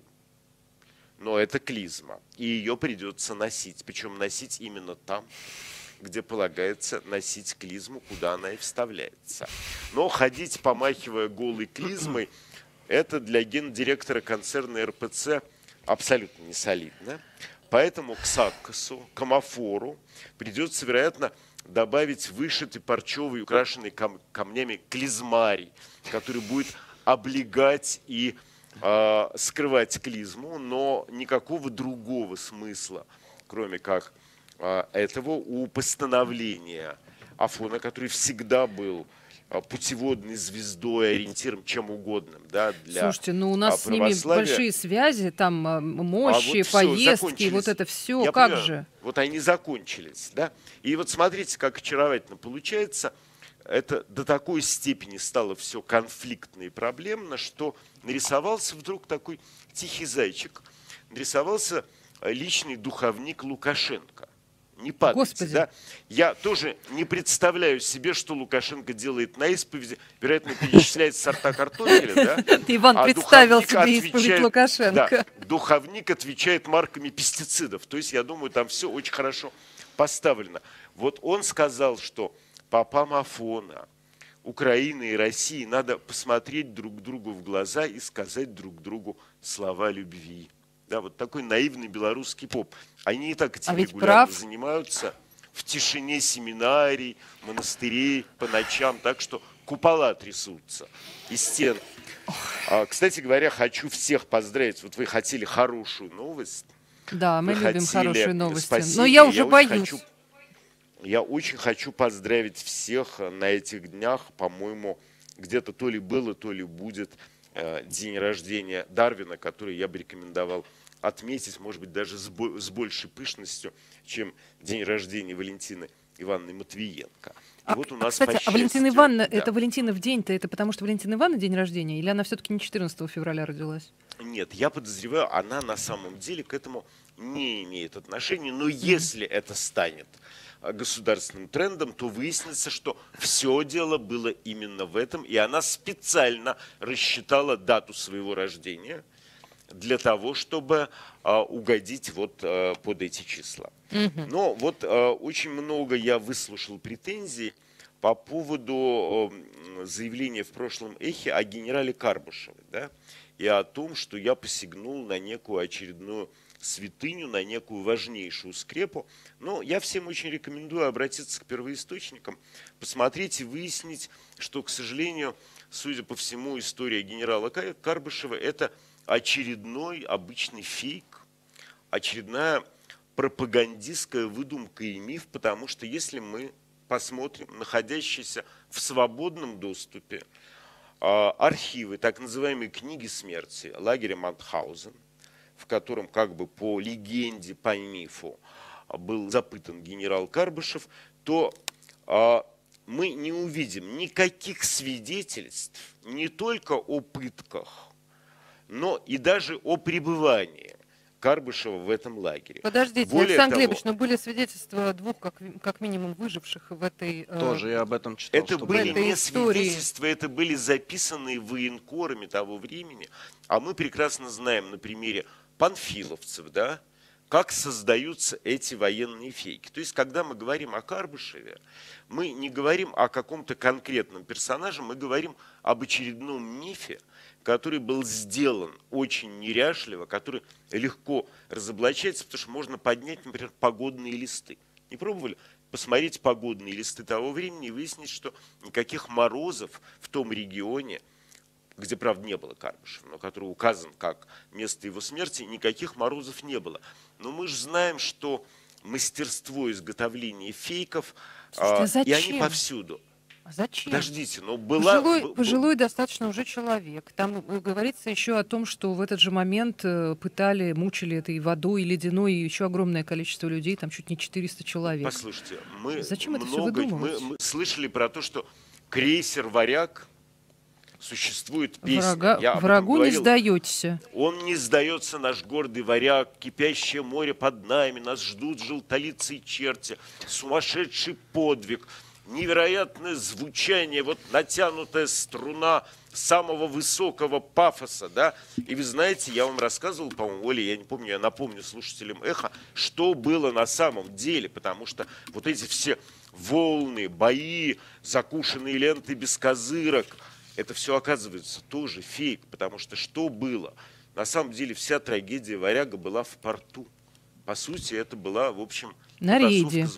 но это клизма. И ее придется носить. Причем носить именно там, где полагается носить клизму, куда она и вставляется. Но ходить, помахивая голой клизмой, это для гендиректора концерна РПЦ абсолютно не солидно. Поэтому к саккосу, к амафору придется, вероятно, добавить вышитый парчевый, украшенный камнями клизмарий, который будет облегать и скрывать клизму, но никакого другого смысла, кроме как этого, у постановления Афона, который всегда был путеводной звездой, ориентиром, чем угодным, да, для Слушайте, ну у нас с ними большие связи, там мощи, вот поездки, вот это все, Я как понимаю, же? Вот они закончились, да. И вот смотрите, как очаровательно получается. Это до такой степени стало все конфликтно и проблемно, что нарисовался вдруг такой тихий зайчик, нарисовался личный духовник Лукашенко. Не падайте, Господи. да? Я тоже не представляю себе, что Лукашенко делает на исповеди. Вероятно, перечисляет сорта картофеля, да? Иван представил себе исповедь отвечает, Лукашенко. Да, духовник отвечает марками пестицидов. То есть, я думаю, там все очень хорошо поставлено. Вот он сказал, что попам Афона, Украины и России надо посмотреть друг другу в глаза и сказать друг другу слова любви. Да, вот такой наивный белорусский поп. Они и так этим ведь регулярно прав. занимаются в тишине семинарий, монастырей по ночам, так что купола трясутся и стены. Кстати говоря, хочу всех поздравить. Вот вы хотели хорошую новость. Да, мы Вы любим хотели хорошие новости. спасения. Но я уже очень боюсь. Я очень хочу поздравить всех на этих днях. По-моему, где-то то ли было, то ли будет день рождения Дарвина, который я бы рекомендовал отметить, может быть, даже с большей пышностью, чем день рождения Валентины Ивановны Матвиенко. И вот у нас, Кстати, по Валентина счастью, Ивановна, да. это Валентина в день-то, это потому что Валентина Ивановна день рождения, или она все-таки не 14 февраля родилась? Нет, я подозреваю, она на самом деле к этому не имеет отношения, но если это станет государственным трендом, то выяснится, что все дело было именно в этом, и она специально рассчитала дату своего рождения для того, чтобы угодить вот под эти числа. Но вот очень много я выслушал претензий по поводу заявления в прошлом эхе о генерале Карбышеве, да, и о том, что я посягнул на некую очередную святыню, на некую важнейшую скрепу. Но я всем очень рекомендую обратиться к первоисточникам, посмотреть и выяснить, что, к сожалению, судя по всему, история генерала Карбышева – это очередной обычный фейк, очередная пропагандистская выдумка и миф, потому что если мы посмотрим находящиеся в свободном доступе архивы, так называемые книги смерти лагеря Маутхаузен, в котором как бы по легенде, по мифу был запытан генерал Карбышев, то мы не увидим никаких свидетельств не только о пытках, но и даже о пребывании Карбышева в этом лагере. Подождите, Более Александр того, Глебович, но были свидетельства двух, как минимум, выживших в этой... Тоже я об этом читал. это что были этой не истории. свидетельства, это были записанные военкорами того времени. А мы прекрасно знаем на примере панфиловцев, да, как создаются эти военные фейки. То есть, когда мы говорим о Карбышеве, мы не говорим о каком-то конкретном персонаже, мы говорим об очередном мифе, который был сделан очень неряшливо, который легко разоблачается, потому что можно поднять, например, погодные листы. Не пробовали? Посмотреть погодные листы того времени и выяснить, что никаких морозов в том регионе, где, правда, не было Карбышева, но который указан как место его смерти, никаких морозов не было. Но мы же знаем, что мастерство изготовления фейков, Слушайте, а и они зачем? повсюду. А зачем? Подождите, но была... Пожилой достаточно уже человек. Там говорится еще Еще о том, что в этот же момент пытали, мучили этой водой ледяной и еще огромное количество людей, там чуть не 400 человек. Послушайте, мы Зачем это всё много, выдумывать? мы слышали про то, что крейсер «Варяг» существует песня. Я об этом Врагу не говорил. сдаетесь. Он не сдается, наш гордый варяг, кипящее море под нами, нас ждут желтолицы и черти, сумасшедший подвиг, невероятное звучание, вот натянутая струна самого высокого пафоса, да. И вы знаете, я вам рассказывал, по-моему, Оля, я не помню, я напомню слушателям «Эхо», что было на самом деле, потому что вот эти все волны, бои, закушенные ленты без козырок, это все оказывается тоже фейк, потому что что было? На самом деле вся трагедия «Варяга» была в порту. По сути, это была, в общем, На рейде.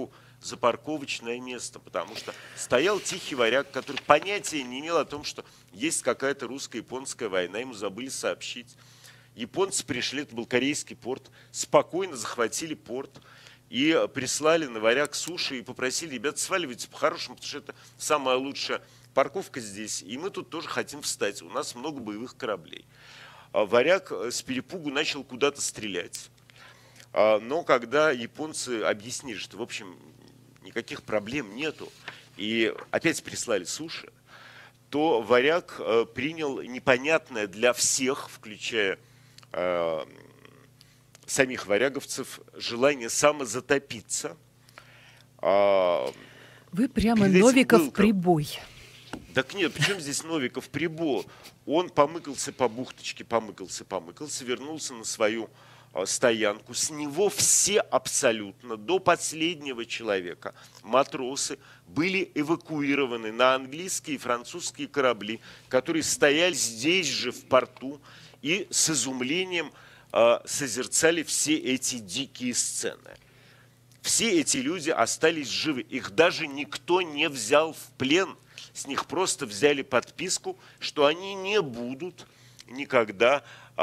запарковочное место, потому что стоял тихий варяг, который понятия не имел о том, что есть какая-то русско-японская война, ему забыли сообщить. Японцы пришли, это был корейский порт, спокойно захватили порт и прислали на варяг суши и попросили: ребят, сваливайте по-хорошему, потому что это самая лучшая парковка здесь, и мы тут тоже хотим встать, у нас много боевых кораблей. Варяг с перепугу начал куда-то стрелять. Но когда японцы объяснили, что, в общем, никаких проблем нету, и опять прислали суши, то варяг принял непонятное для всех, включая самих варяговцев, желание самозатопиться. Вы прямо Перед этим Новиков был прибой. Так нет, причем здесь Новиков прибор? Он помыкался по бухточке, помыкался, вернулся на свою стоянку. С него все абсолютно, до последнего человека, матросы были эвакуированы на английские и французские корабли, которые стояли здесь же в порту и с изумлением созерцали все эти дикие сцены. Все эти люди остались живы. Их даже никто не взял в плен. С них просто взяли подписку, что они не будут никогда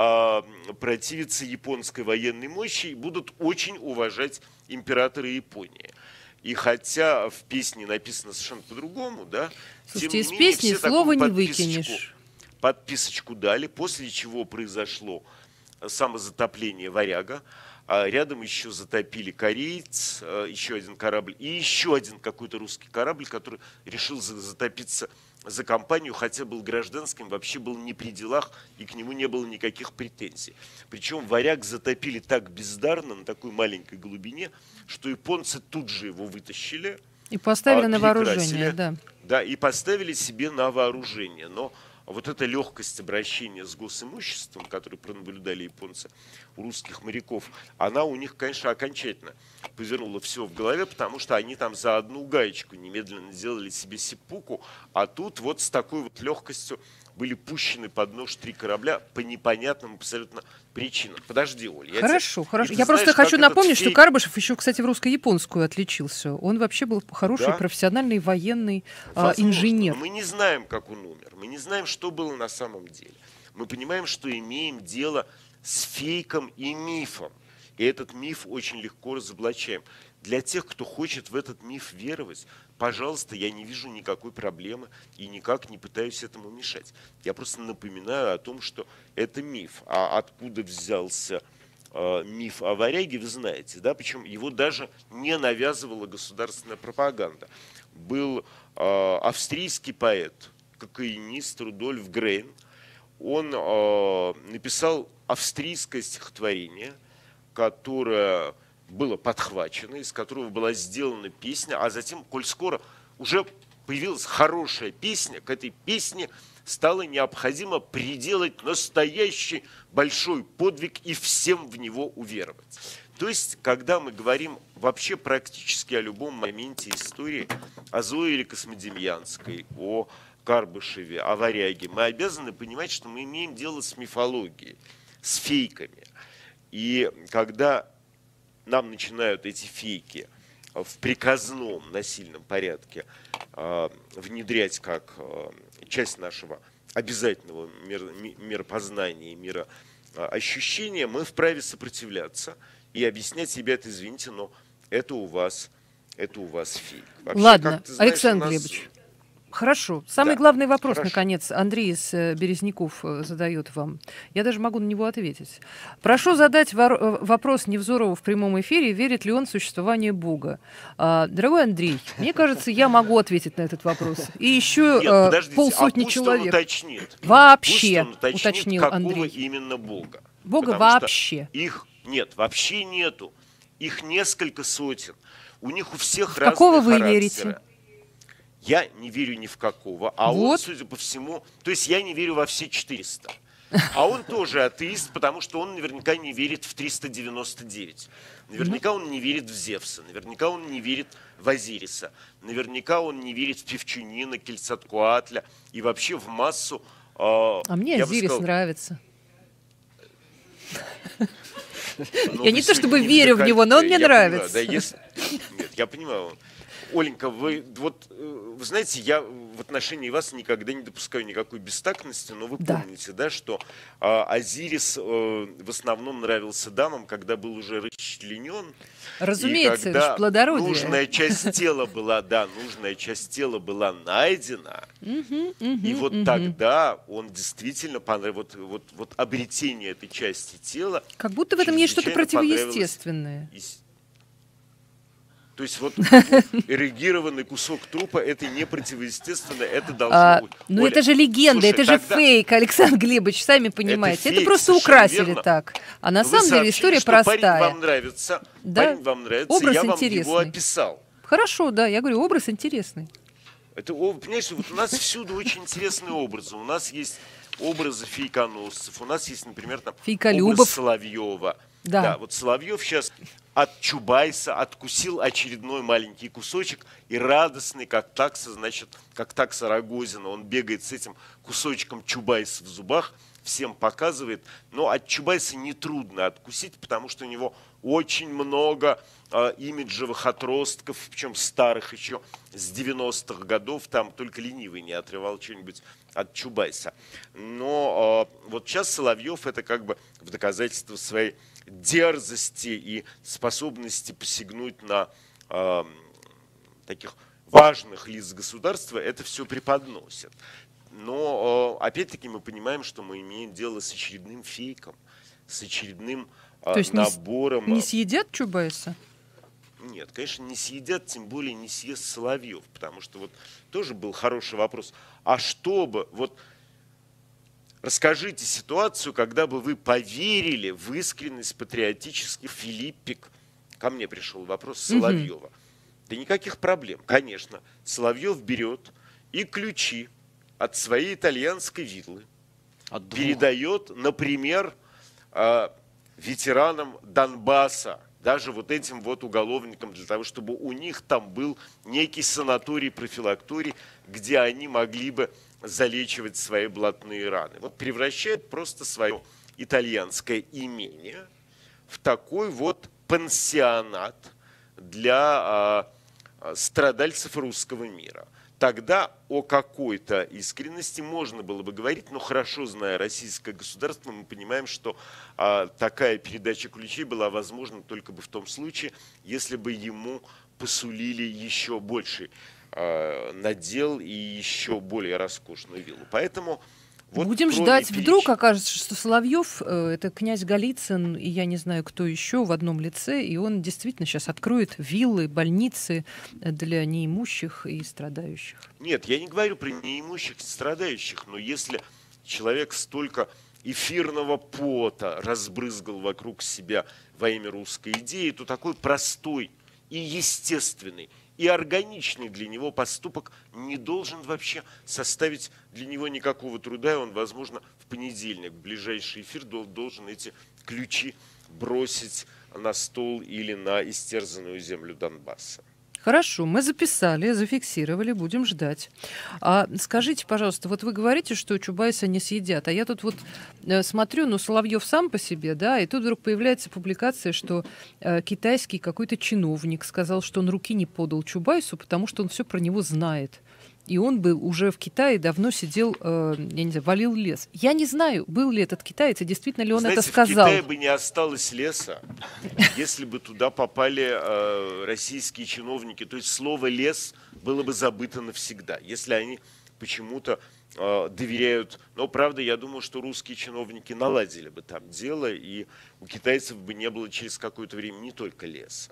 противиться японской военной мощи и будут очень уважать императора Японии. И хотя в песне написано совершенно по-другому, да, Слушайте, из тем не менее, песни все слова такую не выкинешь. подписочку дали, после чего произошло самозатопление «Варяга». А рядом еще затопили кореец, еще один корабль и еще один какой-то русский корабль, который решил затопиться за компанию, хотя был гражданским, вообще был не при делах, и к нему не было никаких претензий. Причем «Варяг» затопили так бездарно, на такой маленькой глубине, что японцы тут же его вытащили. И поставили на перекрасили, вооружение, да. Да, и поставили себе на вооружение. Но вот эта легкость обращения с госимуществом, которую пронаблюдали японцы у русских моряков, она у них, конечно, окончательно повернула все в голове, потому что они там за одну гаечку немедленно сделали себе сиппуку, а тут вот с такой вот легкостью были пущены под нож 3 корабля по непонятным абсолютно причинам. Подожди, Оля. Хорошо, хорошо. И Я ты просто знаешь, хочу как этот напомнить, что фейк- Карбышев еще, кстати, в русско-японскую отличился. Он вообще был хороший, Да? профессиональный военный Возможно, инженер. но мы не знаем, как он умер. Мы не знаем, что было на самом деле. Мы понимаем, что имеем дело с фейком и мифом. И этот миф очень легко разоблачаем. Для тех, кто хочет в этот миф веровать, пожалуйста, я не вижу никакой проблемы и никак не пытаюсь этому мешать. Я просто напоминаю о том, что это миф. А откуда взялся миф о «Варяге», вы знаете, да? Причем его даже не навязывала государственная пропаганда. Был австрийский поэт, кокаинист Рудольф Грейн. Он написал австрийское стихотворение, которое было подхвачено, из которого была сделана песня, а затем, коль скоро уже появилась хорошая песня, к этой песне стало необходимо приделать настоящий большой подвиг и всем в него уверовать. То есть, когда мы говорим вообще практически о любом моменте истории, о Зое или Космодемьянской, о Карбышеве, о «Варяге», мы обязаны понимать, что мы имеем дело с мифологией, с фейками. И когда нам начинают эти фейки в приказном насильном порядке внедрять как часть нашего обязательного миропознания и мироощущения, мы вправе сопротивляться и объяснять себе это, извините, но это у вас фейк. Вообще, Ладно, как ты знаешь, Александр у нас- Глебович. Хорошо. Самый Да, главный вопрос, хорошо. наконец, Андрей из Березняков задает вам. Я даже могу на него ответить. Прошу задать вопрос Невзорову в прямом эфире, верит ли он в существование Бога. Дорогой Андрей, мне кажется, я могу ответить на этот вопрос. И еще Нет, подождите, полсотни пусть он человек. уточнит. Вообще, Пусть он уточнит, уточнил какого Андрей. именно Бога. Бога Потому что вообще. Их нет, вообще нету. Их несколько сотен. У них у всех В какого разные вы характеры. верите? Я не верю ни в какого. А он, Вот. судя по всему... То есть я не верю во все 400. А он тоже атеист, потому что он наверняка не верит в 399. Наверняка он не верит в Зевса. Наверняка он не верит в Азириса. Наверняка он не верит в Певчунина, Кельцаткуатля и вообще в массу... А мне я бы Азирис сказал, нравится. ну, Я вы не то чтобы сегодня верю в не него, но он мне я понимаю, нравится. да, Нет, я понимаю. Оленька, вы знаете, я в отношении вас никогда не допускаю никакой бестактности, но вы Да. помните, да, что Азирис в основном нравился дамам, когда был уже расчленен. Разумеется, и это когда ж плодородие. нужная часть тела была, нужная часть тела была найдена, и вот тогда он действительно понравился, вот обретение этой части тела. Как будто в этом есть что-то чрезвычайно понравилось. противоестественное. То есть вот эрегированный кусок трупа — это не противоестественно, это должно быть. Ну Оля, это же легенда, слушай, это же тогда фейк, Александр Глебович, сами понимаете. Это фейк, просто совершенно украсили верно. так. А на вы самом деле сообщили, история что Парень простая. вам нравится, Да. парень вам нравится, Образ я вам его интересный. описал. Хорошо, да, я говорю, образ интересный. Это, понимаете, вот у нас всюду очень интересные образы. У нас есть образы фейконосцев, у нас есть, например, там Фейколюбов. образ Соловьева. Да. Вот Соловьев сейчас от Чубайса откусил очередной маленький кусочек и радостный, как такса, значит, как такса Рогозина, он бегает с этим кусочком Чубайса в зубах, всем показывает. Но от Чубайса нетрудно откусить, потому что у него очень много имиджевых отростков, причем старых еще с 90-х годов. Там только ленивый не отрывал что-нибудь от Чубайса. Но вот сейчас Соловьев это как бы в доказательство своей дерзости и способности посягнуть на таких важных лиц государства, это все преподносит. Но опять-таки мы понимаем, что мы имеем дело с очередным фейком, с очередным То есть набором. не съедят Чубайса? Нет, конечно, не съедят, тем более не съест Соловьев, потому что вот тоже был хороший вопрос. А что бы, вот расскажите ситуацию, когда бы вы поверили в искренность патриотических Филиппик. Ко мне пришел вопрос Соловьева. Да никаких проблем. Конечно, Соловьев берет и ключи от своей итальянской виллы передает, например, ветеранам Донбасса, даже вот этим вот уголовникам, для того, чтобы у них там был некий санаторий-профилакторий, где они могли бы залечивать свои блатные раны. Вот превращает просто свое итальянское имение в такой вот пансионат для страдальцев русского мира. Тогда о какой-то искренности можно было бы говорить, но хорошо зная российское государство, мы понимаем, что такая передача ключей была возможна только бы в том случае, если бы ему посулили еще больший надел и еще более роскошную виллу. Поэтому вот будем ждать. Вдруг окажется, что Соловьев это князь Голицын, и я не знаю, кто еще в одном лице, и он действительно сейчас откроет виллы, больницы для неимущих и страдающих. Нет, я не говорю про неимущих и страдающих, но если человек столько эфирного пота разбрызгал вокруг себя во имя русской идеи, то такой простой и естественный, и органичный для него поступок не должен вообще составить для него никакого труда, и он, возможно, в понедельник, в ближайший эфир, должен эти ключи бросить на стол или на истерзанную землю Донбасса. Хорошо, мы записали, зафиксировали, будем ждать. А скажите, пожалуйста, вот вы говорите, что Чубайса не съедят, а я тут вот смотрю, ну, Соловьев сам по себе, да, и тут вдруг появляется публикация, что китайский какой-то чиновник сказал, что он руки не подал Чубайсу, потому что он все про него знает. И он был уже в Китае, давно сидел, я не знаю, валил лес. Я не знаю, был ли этот китаец, и действительно ли он Знаете, это сказал. в Китае бы не осталось леса, если бы туда попали российские чиновники. То есть слово «лес» было бы забыто навсегда, если они почему-то доверяют. Но, правда, я думаю, что русские чиновники наладили бы там дело, и у китайцев бы не было через какое-то время не только леса.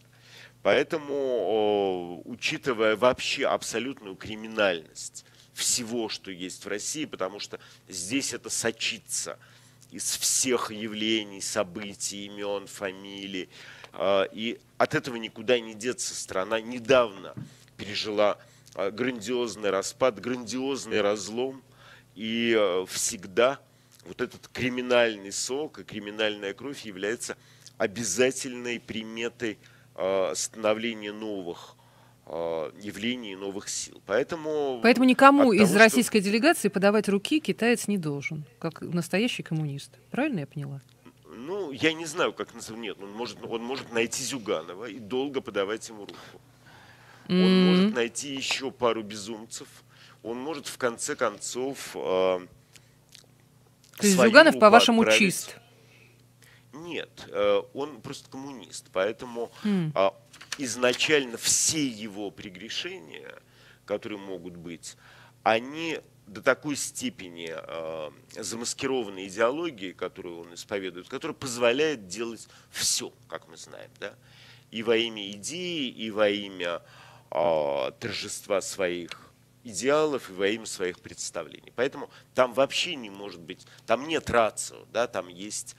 Поэтому, учитывая вообще абсолютную криминальность всего, что есть в России, потому что здесь это сочится из всех явлений, событий, имен, фамилий, и от этого никуда не деться. Страна недавно пережила грандиозный распад, грандиозный разлом, и всегда вот этот криминальный сок и криминальная кровь является обязательной приметой становления новых явлений, новых сил. Поэтому никому из российской делегации подавать руки китаец не должен, как настоящий коммунист. Правильно я поняла? Ну, я не знаю, как называть. Нет, он может найти Зюганова и долго подавать ему руку. Он может найти еще пару безумцев. Он может, в конце концов, то есть Зюганов, по-вашему, чист? Нет, он просто коммунист, поэтому изначально все его прегрешения, которые могут быть, они до такой степени замаскированы идеологией, которую он исповедует, которая позволяет делать все, как мы знаем, да? И во имя идеи, и во имя торжества своих идеалов, и во имя своих представлений. Поэтому там вообще не может быть, там нет рацио, да? Там есть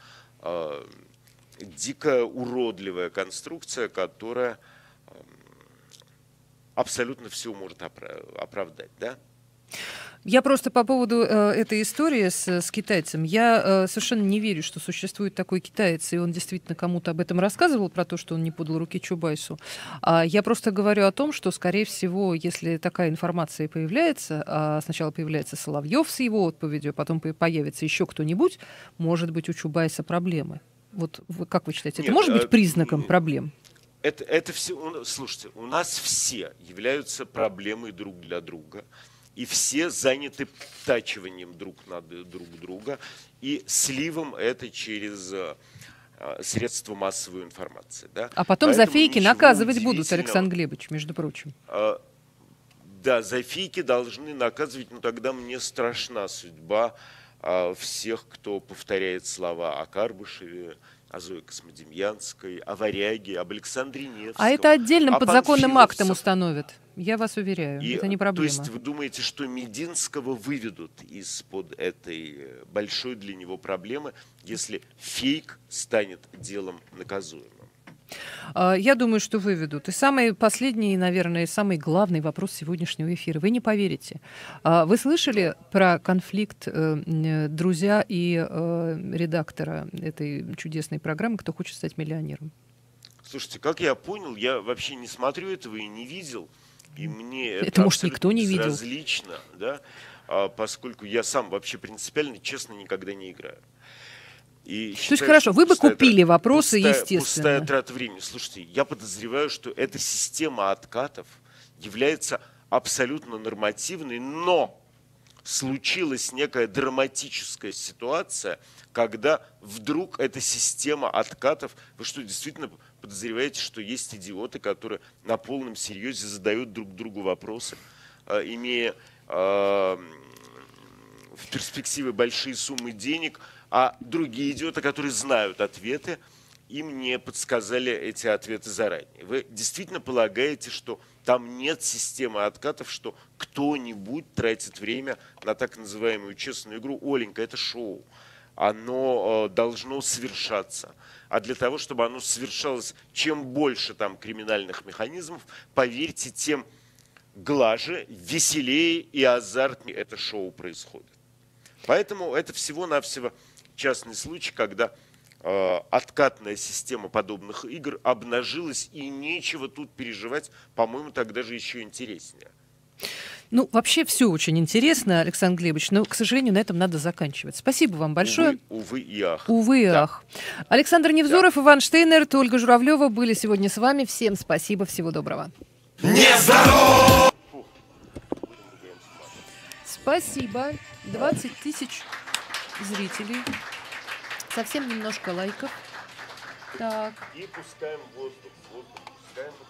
дикая, уродливая конструкция, которая абсолютно все может оправдать, да? Я просто по поводу этой истории с китайцем. Я совершенно не верю, что существует такой китаец, и он действительно кому-то об этом рассказывал, про то, что он не подал руки Чубайсу. Я просто говорю о том, что, скорее всего, если такая информация появляется, сначала появляется Соловьев с его отповедью, а потом появится еще кто-нибудь, может быть, у Чубайса проблемы. Вот как вы считаете, это может быть признаком проблем? Это все, слушайте, у нас все являются проблемой друг для друга. И все заняты втачиванием друг друга и сливом это через средства массовой информации. Да? А потом за фейки наказывать будут, Александр Глебович, между прочим. Да, за фейки должны наказывать, но тогда мне страшна судьба всех, кто повторяет слова о Карбышеве, о Зое Космодемьянской, о Варяге, об Александре Невском. А это отдельным подзаконным актом установят. Я вас уверяю, это не проблема. То есть вы думаете, что Мединского выведут из-под этой большой для него проблемы, если фейк станет делом наказуемым? Я думаю, что выведут. И самый последний, наверное, самый главный вопрос сегодняшнего эфира. Вы не поверите. Вы слышали про конфликт друзья и редактора этой чудесной программы «Кто хочет стать миллионером»? Слушайте, как я понял, я вообще не смотрю этого и не видел. И мне это может, никто не видел. Безразлично, да, поскольку я сам вообще принципиально, честно, никогда не играю. И считаю, то есть хорошо, вы бы купили вопросы, естественно. Пустая трата времени. Слушайте, я подозреваю, что эта система откатов является абсолютно нормативной, но случилась некая драматическая ситуация, когда вдруг эта система откатов, вы что, действительно подозреваете, что есть идиоты, которые на полном серьезе задают друг другу вопросы, имея в перспективе большие суммы денег, а другие идиоты, которые знают ответы, им не подсказали эти ответы заранее. Вы действительно полагаете, что там нет системы откатов, что кто-нибудь тратит время на так называемую честную игру? Оленька, это шоу. Оно должно совершаться. А для того, чтобы оно совершалось, чем больше там криминальных механизмов, поверьте, тем глаже, веселее и азартнее это шоу происходит. Поэтому это всего-навсего частный случай, когда откатная система подобных игр обнажилась, и нечего тут переживать, по-моему, тогда же еще интереснее. Ну, вообще все очень интересно, Александр Глебович, но, к сожалению, на этом надо заканчивать. Спасибо вам большое. Увы и ах. Увы и ах. Александр Невзоров, Иван Штейнерт, Ольга Журавлева были сегодня с вами. Всем спасибо, всего доброго. Нездоров! Спасибо. 20 тысяч зрителей. Совсем немножко лайков. Так. И пускаем воздух.